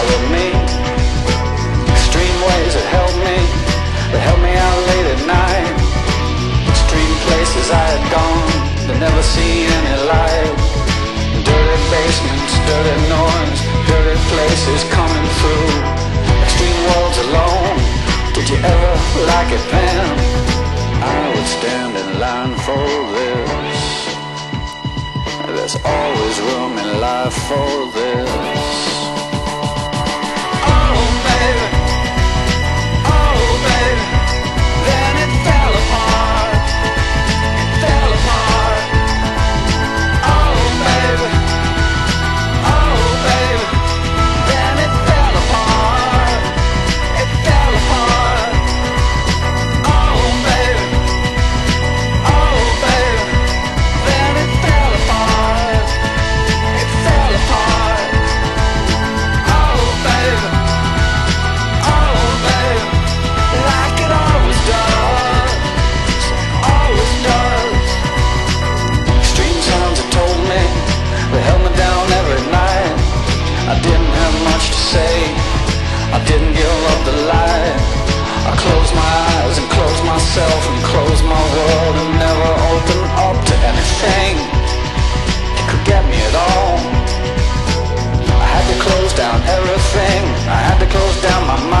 followed me. Extreme ways that held me out late at night. Extreme places I had gone, but never seen any light. Dirty basements, dirty noise, dirty places coming through. Extreme worlds alone, did you ever like it then? I would stand in line for this. There's always room in life for this. Oh baby, oh baby, then it fell apart, it fell apart. Oh baby, oh baby, then it fell apart, it fell apart. Oh baby, oh baby, then it fell apart, it fell apart. Oh baby, oh baby, like it always does, always does. Extreme sounds have told me, they held me down every night. I didn't have much to say, I didn't give up the light. I closed my eyes and closed myself and closed my world and never opened up to anything that could get me at all. I had to close down everything, I had to close down my mind.